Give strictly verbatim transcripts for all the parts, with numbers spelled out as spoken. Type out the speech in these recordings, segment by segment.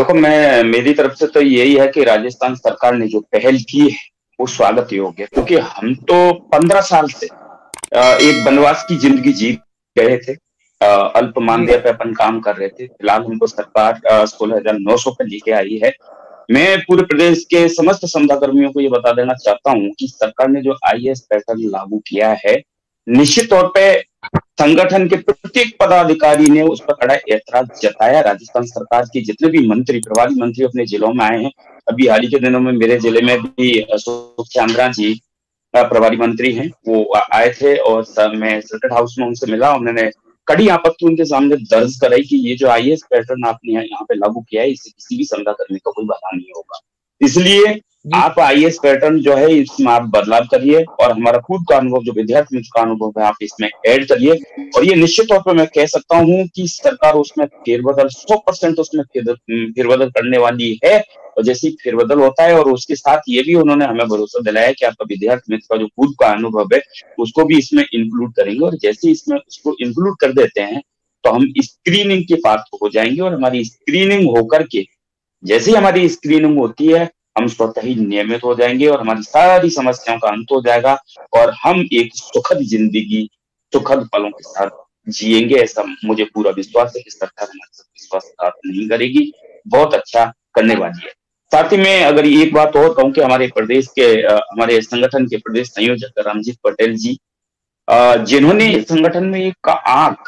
देखो, मैं मेरी तरफ से तो यही है कि राजस्थान सरकार ने जो पहल की है वो स्वागत योग्य है, क्योंकि हम तो पंद्रह साल से अ, एक वनवास की जिंदगी जी रहे थे। अ, अल्प जी। मानदेय पे अपन काम कर रहे थे। फिलहाल हमको सरकार अ, सोलह हजार नौ सौ पे लेके आई है। मैं पूरे प्रदेश के समस्त संविदा कर्मियों को ये बता देना चाहता हूँ कि सरकार ने जो आई ए एस पैटर्न लागू किया है, निश्चित तौर पे संगठन के प्रत्येक पदाधिकारी ने उस पर कड़ा ऐतराज जताया। राजस्थान सरकार के जितने भी मंत्री, प्रभारी मंत्री अपने जिलों में आए हैं। अभी हाल ही के दिनों में मेरे जिले में भी अशोक चांद्रा जी अ, प्रभारी मंत्री हैं, वो आ- आए थे और सर मैं सर्किट हाउस में उनसे मिला। उन्होंने कड़ी आपत्ति उनके सामने दर्ज कराई कि ये जो आई ए एस पैटर्न आपने यहाँ यहाँ पे लागू किया है, इससे किसी भी संविदा कर्मी का कोई भला नहीं होगा। इसलिए जी। आप आई ए एस पैटर्न जो है इसमें आप बदलाव करिए और हमारा खुद का अनुभव, जो विद्यार्थी का अनुभव है, आप इसमें ऐड करिए। और ये निश्चित तौर पर मैं कह सकता हूँ कि सरकार उसमें फेरबदल सौ परसेंट उसमें फेर- फेरबदल करने वाली है। और जैसे ही फेरबदल होता है, और उसके साथ ये भी उन्होंने हमें भरोसा दिलाया कि आपका विद्यार्थी मित्र का जो खुद का अनुभव है उसको भी इसमें इंक्लूड करेंगे। और जैसे ही इसमें उसको इंक्लूड कर देते हैं तो हम स्क्रीनिंग के पात्र हो जाएंगे, और हमारी स्क्रीनिंग होकर के जैसे ही हमारी स्क्रीनिंग होती है हम स्वतः ही नियमित हो जाएंगे और हमारी सारी समस्याओं का अंत हो जाएगा और हम एक सुखद जिंदगी, सुखद पलों के साथ जिएंगे। ऐसा मुझे पूरा विश्वास है कि सरकार हमारे साथ विश्वासघात नहीं करेगी, बहुत अच्छा करने वाली है। साथ ही में अगर एक बात और कहूं कि हमारे प्रदेश के अ, हमारे संगठन के प्रदेश संयोजक रामजीत पटेल जी, अ, जिन्होंने जी। संगठन में एक आंख,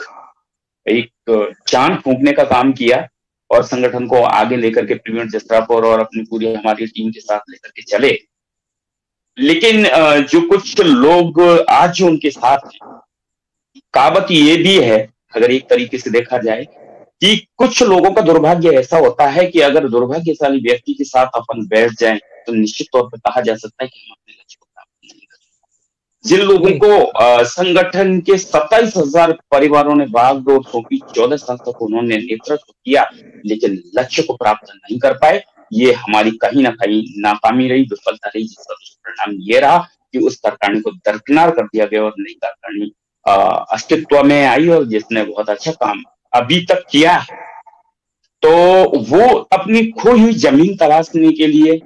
एक चांद फूंकने का काम किया और संगठन को आगे लेकर के प्रवीण जसरापुर और अपनी पूरी हमारी टीम के साथ लेकर के चले। लेकिन अ, जो कुछ लोग आज जो उनके साथ हैं, कहावत ये भी है, अगर एक तरीके से देखा जाए, कि कुछ लोगों का दुर्भाग्य ऐसा होता है कि अगर दुर्भाग्यशाली व्यक्ति के साथ अपन बैठ जाएं तो निश्चित तौर पर कहा जा सकता है कि हम अपने लक्ष्य को प्राप्त नहीं कर सकते। जिन लोगों जी। को अ, संगठन के सत्ताईस हजार परिवारों ने बागडोर सौंपी, चौदह साल तक उन्होंने नेतृत्व किया लेकिन लक्ष्य को प्राप्त नहीं कर पाए, ये हमारी कहीं ना कहीं नाकामी रही, विफलता रही, जिसका दुष्परिणाम ये रहा कि उस कार्यकारिणी को दरकिनार कर दिया गया और नई कार्यकारिणी अ, अस्तित्व में आई और जिसने बहुत अच्छा काम अभी तक किया है। तो वो अपनी खोई हुई जमीन तलाशने के लिए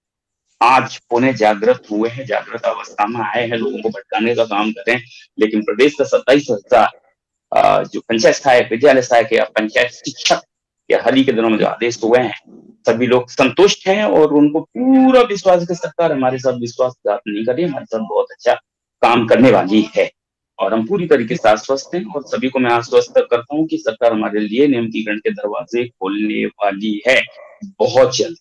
आज पुणे जागृत हुए हैं, जागृत अवस्था में आए हैं, लोगों को भटकाने का काम कर रहे हैं। लेकिन प्रदेश का सत्ताईस हजार अ, जो पंचायत सहायक, विद्यालय सहायक या पंचायत शिक्षक के हाल ही के दिनों में जो आदेश हुए हैं, सभी लोग संतुष्ट हैं और उनको पूरा विश्वास है कि सरकार हमारे साथ विश्वासघात नहीं कर रही, हमारे साथ बहुत अच्छा काम करने वाली है। और हम पूरी तरीके जी। से आश्वस्त हैं और सभी को मैं आश्वस्त करता हूँ कि सरकार हमारे लिए नियमितीकरण के दरवाजे खोलने वाली है बहुत जल्द।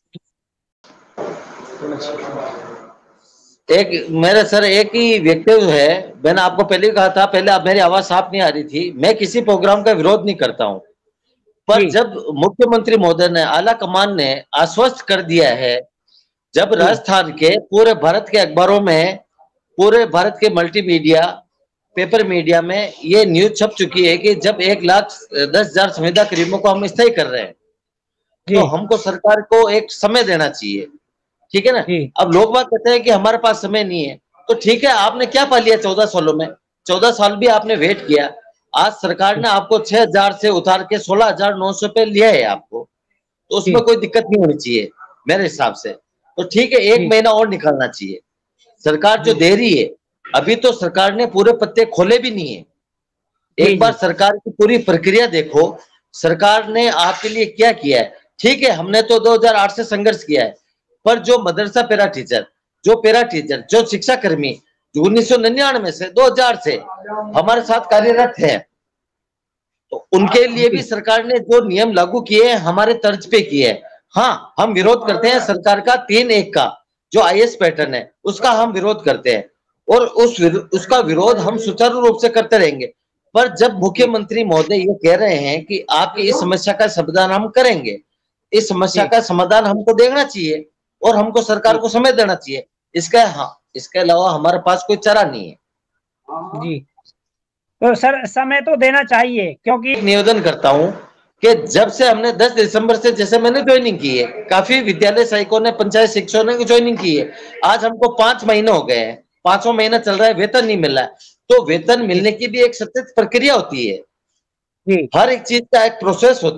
एक मेरे सर एक ही व्यक्तित्व है। मैंने आपको पहले कहा था, पहले अब मेरी आवाज साफ नहीं आ रही थी। मैं किसी प्रोग्राम का विरोध नहीं करता हूं, पर जी। जब मुख्यमंत्री महोदय ने, आला कमान ने आश्वस्त कर दिया है, जब जी। राजस्थान के पूरे भारत के अखबारों में, पूरे भारत के मल्टीमीडिया, पेपर मीडिया में ये न्यूज छप चुकी है कि जब एक लाख दस हजार संविदा कर्मियों को हम स्थायी कर रहे हैं, तो जी। हमको सरकार को एक समय देना चाहिए। ठीक है ना। जी। अब लोग बात कहते हैं कि हमारे पास समय नहीं है, तो ठीक है, आपने क्या पा लिया चौदह सालों में? चौदह साल भी आपने वेट किया। आज सरकार ने आपको छह हजार से उतार के सोलह हजार नौ सौ पे लिया है आपको, तो उसमें जी। कोई दिक्कत नहीं होनी चाहिए मेरे हिसाब से। तो ठीक है, एक जी। महीना और निकालना चाहिए। सरकार जो जी। दे रही है, अभी तो सरकार ने पूरे पत्ते खोले भी नहीं है। जी। एक बार जी। सरकार की पूरी प्रक्रिया देखो, सरकार ने आपके लिए क्या किया है। ठीक है, हमने तो दो हजार आठ से संघर्ष किया है, पर जो मदरसा पैरा टीचर, जो पैरा टीचर, जो शिक्षा कर्मी उन्नीस सौ निन्यानवे से दो हजार से हमारे साथ कार्यरत है, तो उनके लिए भी जी। सरकार ने जो नियम लागू किए हैं हमारे तर्ज पे किए हैं। हाँ, हम विरोध करते हैं सरकार का तीन एक का जो आई ए एस पैटर्न है, उसका हम विरोध करते हैं और उस विरो, उसका विरोध हम सुचारू रूप से करते रहेंगे। पर जब मुख्यमंत्री महोदय ये कह रहे हैं कि आपकी इस समस्या का समाधान हम करेंगे, इस समस्या जी। का समाधान हमको देखना चाहिए और हमको सरकार जी। को समय देना चाहिए। इसका हाँ, इसके अलावा हमारे पास कोई चारा नहीं है। जी। तो सर समय तो देना चाहिए, क्योंकि एक निवेदन करता हूं कि जब से हमने दस दिसंबर से, जैसे मैंने ज्वाइनिंग की है, काफी विद्यालय सहायकों ने, पंचायत शिक्षकों ने ज्वाइनिंग की है। आज हमको पांच महीने हो गए हैं, पांचवा महीना चल रहा है, वेतन नहीं मिल रहा है। तो वेतन मिलने की भी एक सतत प्रक्रिया होती है, जी। हर एक चीज का एक प्रोसेस होता है।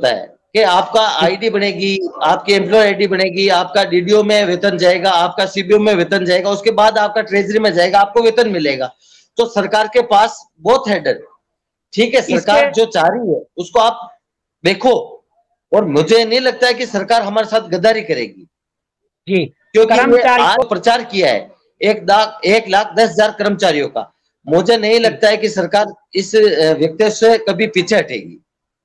कि आपका आईडी बनेगी, आपकी एम्प्लॉय आईडी बनेगी, आपका डीडीओ में वेतन जाएगा, आपका सीबीओ में वेतन जाएगा, उसके बाद आपका ट्रेजरी में जाएगा, आपको वेतन मिलेगा। तो सरकार के पास बहुत हेडर, ठीक है, सरकार जो चाह रही है उसको आप देखो, और मुझे नहीं लगता है कि सरकार हमारे साथ गद्दारी करेगी जी, क्योंकि आज प्रचार किया है एक लाख एक लाख दस हजार कर्मचारियों का। मुझे नहीं लगता है कि सरकार इस व्यक्ति से कभी पीछे हटेगी।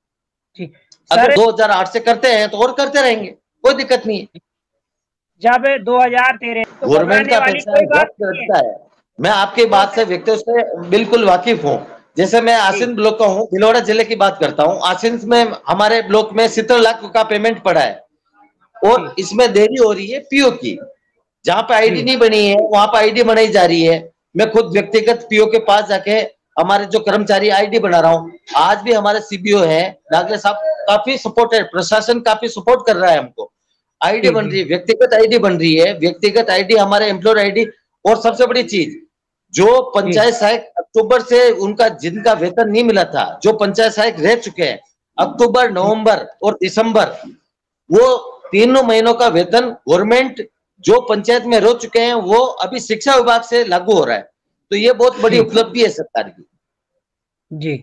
अगर दो हज़ार आठ से करते हैं तो और करते रहेंगे, कोई दिक्कत नहीं है। जब दो हज़ार तेरह तो गवर्नमेंट का पैसा लगता है। मैं आपकी बात से व्यक्तियों से बिल्कुल वाकिफ हूँ। जैसे मैं आसिन ब्लॉक का हूँ, भिलवाड़ा जिले की बात करता हूँ। आसिन में हमारे ब्लॉक में सत्तर लाख का पेमेंट पड़ा है और इसमें देरी हो रही है पीओ की। जहां पे आईडी नहीं बनी है वहां पे आईडी बनाई जा रही है। मैं खुद व्यक्तिगत पीओ के पास जाके हमारे जो कर्मचारी आईडी बना रहा हूँ। आज भी हमारे सीबीओ है नागले साहब, काफी सपोर्ट है, प्रशासन काफी सपोर्ट कर रहा है हमको। आईडी बन रही है, व्यक्तिगत आईडी बन रही है, व्यक्तिगत आईडी हमारे एम्प्लॉयर आईडी। और सबसे बड़ी चीज, जो पंचायत सहायक अक्टूबर से उनका जिनका वेतन नहीं मिला था, जो पंचायत सहायक रह चुके हैं अक्टूबर, नवंबर और दिसंबर, वो तीनों महीनों का वेतन गवर्नमेंट जो पंचायत में रह चुके हैं वो अभी शिक्षा विभाग से लागू हो रहा है। तो ये बहुत बड़ी उपलब्धि है सरकार की। जी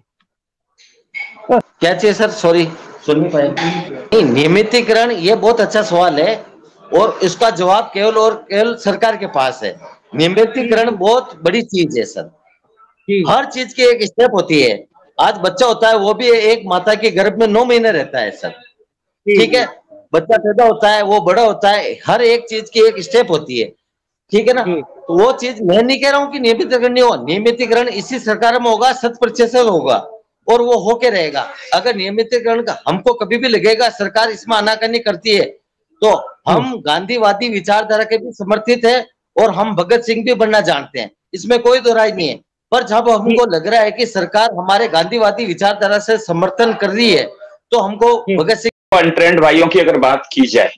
क्या चाहिए सर? सॉरी सुन नहीं पाए। नहीं, नियमितीकरण ये बहुत अच्छा सवाल है और इसका जवाब केवल और केवल सरकार के पास है। नियमितीकरण बहुत बड़ी चीज है सर। हर चीज की एक स्टेप होती है। आज बच्चा होता है वो भी एक माता के गर्भ में नौ महीने रहता है सर, ठीक है। बच्चा पैदा होता है, वो बड़ा होता है, हर एक चीज की एक स्टेप होती है, ठीक है ना। तो वो चीज मैं नहीं कह रहा हूँ कि नियमितीकरण नहीं होगा, नियमितीकरण इसी सरकार में होगा, शत प्रतिशत होगा और वो होके रहेगा। अगर नियमितीकरण का हमको कभी भी लगेगा सरकार इसमें आनाकानी करती है तो हम गांधीवादी विचारधारा के भी समर्थित है और हम भगत सिंह भी बनना जानते हैं, इसमें कोई दो राय नहीं है। पर जब हमको लग रहा है कि सरकार हमारे गांधीवादी विचारधारा से समर्थन कर रही है तो हमको भगत सिंह ट्रेंड भाइयों की अगर बात की जाए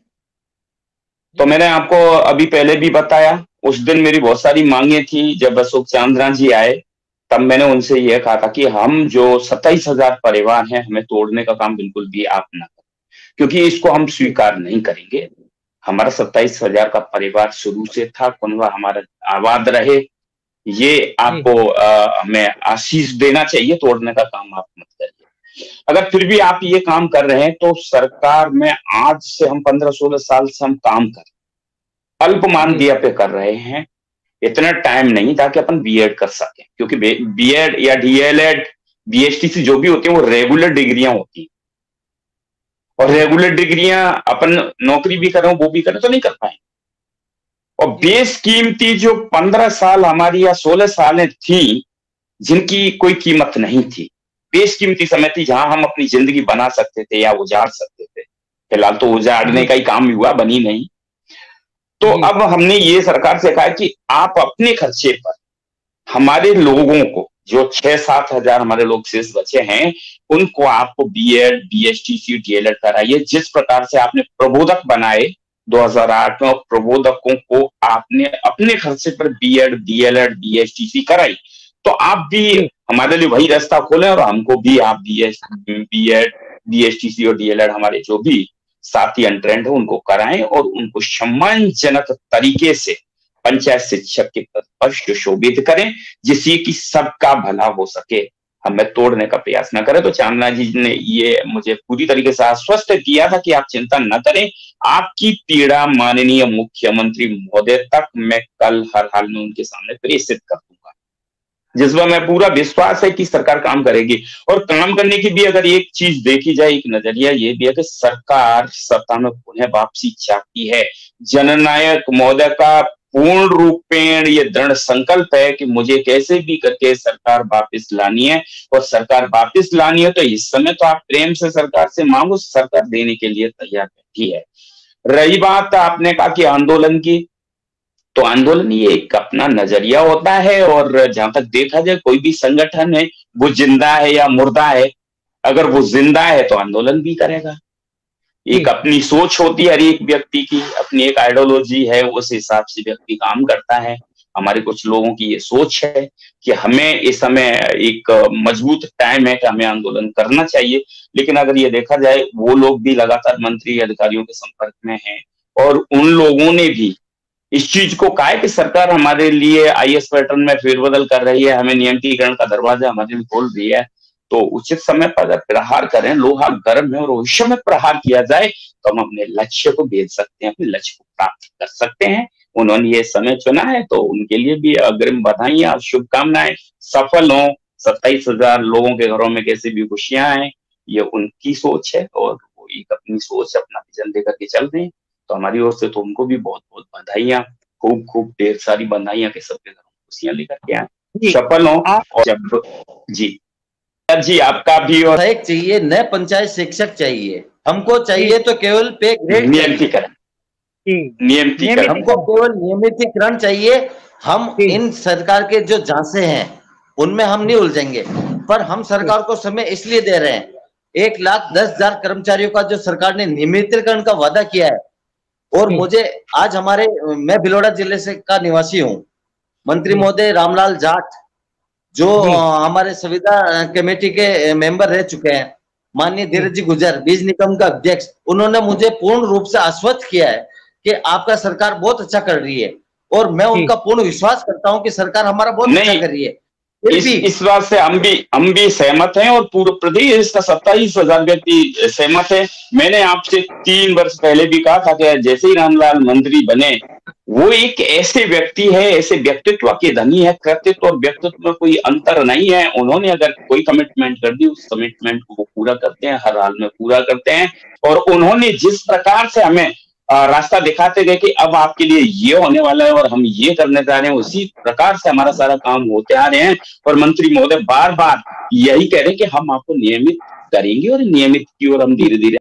तो मैंने आपको अभी पहले भी बताया, उस दिन मेरी बहुत सारी मांगे थी। जब अशोक चांद्रा जी आए तब मैंने उनसे यह कहा था कि हम जो सत्ताईस हजार परिवार हैं हमें तोड़ने का काम बिल्कुल भी आप ना करें, क्योंकि इसको हम स्वीकार नहीं करेंगे। हमारा सत्ताईस हजार का परिवार शुरू से था, कुनवा हमारा आबाद रहे, ये आपको आ, हमें आशीष देना चाहिए। तोड़ने का काम आप मत करिए। अगर फिर भी आप ये काम कर रहे हैं तो सरकार में आज से हम पंद्रह सोलह साल से हम काम कर अल्प मानदेय पे कर रहे हैं। इतना टाइम नहीं था कि अपन बीएड कर सकें, क्योंकि बीएड या डीएलएड बीएसटीसी जो भी होती है वो रेगुलर डिग्रियां होती हैं, और रेगुलर डिग्रियां अपन नौकरी भी करें वो भी करें तो नहीं कर पाए। और बेशकीमती जो पंद्रह साल हमारी या सोलह सालें थी जिनकी कोई कीमत नहीं थी, बेशकीमती समय थी जहां हम अपनी जिंदगी बना सकते थे या उजाड़ सकते थे। फिलहाल तो उजाड़ने का ही काम हुआ, बनी नहीं। तो अब हमने ये सरकार से कहा कि आप अपने खर्चे पर हमारे लोगों को, जो छह सात हजार हमारे लोग शेष बचे हैं, उनको आपको बीएड बीएसटीसी डीएलएड कराइए। जिस प्रकार से आपने प्रबोधक बनाए दो हज़ार आठ में, और प्रबोधकों को आपने अपने खर्चे पर बीएड डीएलएड बीएसटीसी कराई, तो आप भी हमारे लिए वही रास्ता खोले और हमको भी आप बीएस बीएड बीएसटीसी और डीएलएड हमारे जो भी साथी अनट्रेंड है उनको कराएं और उनको सम्मानजनक तरीके से पंचायत शिक्षक के पद पर सुशोभित करें, जिससे कि सबका भला हो सके, हमें तोड़ने का प्रयास न करें। तो चांदना जी ने ये मुझे पूरी तरीके से आश्वस्त किया था कि आप चिंता न करें, आपकी पीड़ा माननीय मुख्यमंत्री महोदय तक मैं कल हर हाल में उनके सामने प्रेषित कर दूंगा, जिसमें मैं पूरा विश्वास है कि सरकार काम करेगी। और काम करने की भी अगर एक चीज देखी जाए, एक नजरिया ये भी है कि सरकार सत्ता में पुनः वापसी चाहती है। जननायक महोदय का पूर्ण रूपेण ये दृढ़ संकल्प है कि मुझे कैसे भी करके सरकार वापस लानी है, और सरकार वापस लानी है तो इस समय तो आप प्रेम से सरकार से मांगो, सरकार देने के लिए तैयार बैठी है। रही बात आपने कहा कि आंदोलन की, तो आंदोलन ये एक अपना नजरिया होता है, और जहां तक देखा जाए कोई भी संगठन है वो जिंदा है या मुर्दा है। अगर वो जिंदा है तो आंदोलन भी करेगा। एक अपनी सोच होती है हर एक व्यक्ति की, अपनी एक आइडियोलॉजी है, उस हिसाब से व्यक्ति काम करता है। हमारे कुछ लोगों की ये सोच है कि हमें इस समय एक मजबूत टाइम है कि हमें आंदोलन करना चाहिए। लेकिन अगर ये देखा जाए, वो लोग भी लगातार मंत्री अधिकारियों के संपर्क में हैं और उन लोगों ने भी इस चीज को कहा है कि सरकार हमारे लिए आईएएस पैटर्न में फेरबदल कर रही है, हमें नियमितीकरण का दरवाजा हमारे लिए खोल रही है, तो उचित समय पर अगर प्रहार करें, लोहा गर्म है और उस समय प्रहार किया जाए तो हम अपने लक्ष्य को भेज सकते हैं, अपने लक्ष्य को प्राप्त कर सकते हैं। उन्होंने ये समय चुना है तो उनके लिए भी अग्रिम बधाइयां, शुभकामनाएं, सफल हो। सत्ताईस हजार लोगों के घरों में कैसी भी खुशियां आए, ये उनकी सोच है और वो एक अपनी सोच, अपना विजन लेकर के चल रहे हैं। तो हमारी ओर से तो उनको भी बहुत बहुत बधाइयां, खूब खूब ढेर सारी बधाइयां कि सबके घरों में खुशियां लेकर के आए, सफल हो। और जब जी जी आपका भी और चाहिए, नए पंचायत शिक्षक चाहिए, हमको चाहिए तो केवल पे ग्रेड नियमितीकरण, नियमितीकरण, हमको केवल नियमितीकरण चाहिए। हम इन सरकार के जो जांचे हैं उनमें हम नहीं उलझेंगे, पर हम सरकार को समय इसलिए दे रहे हैं, एक लाख दस हजार कर्मचारियों का जो सरकार ने नियमितीकरण का वादा किया है। और मुझे आज हमारे, मैं भिलौड़ा जिले से का निवासी हूँ, मंत्री महोदय रामलाल जाट जो हमारे संविदा कमेटी के मेंबर रह चुके हैं, माननीय धीरज जी गुजर बीज निगम का अध्यक्ष, उन्होंने मुझे पूर्ण रूप से आश्वस्त किया है कि आपका सरकार बहुत अच्छा कर रही है और मैं उनका पूर्ण विश्वास करता हूं कि सरकार हमारा बहुत अच्छा कर रही है। इस, इस बात से हम भी हम भी सहमत हैं और पूरे प्रदेश का सत्ताईस हजार व्यक्ति सहमत है। मैंने आपसे तीन वर्ष पहले भी कहा था कि जैसे ही रामलाल मंत्री बने, वो एक ऐसे व्यक्ति है, ऐसे व्यक्तित्व के धनी है, कृतित्व और व्यक्तित्व में कोई अंतर नहीं है। उन्होंने अगर कोई कमिटमेंट कर दी, उस कमिटमेंट को वो पूरा करते हैं, हर हाल में पूरा करते हैं। और उन्होंने जिस प्रकार से हमें रास्ता दिखाते गए कि अब आपके लिए ये होने वाला है और हम ये करने जा रहे हैं, उसी प्रकार से हमारा सारा काम होते आ रहे हैं। और मंत्री महोदय बार बार यही कह रहे हैं कि हम आपको नियमित करेंगे और नियमित की ओर हम धीरे धीरे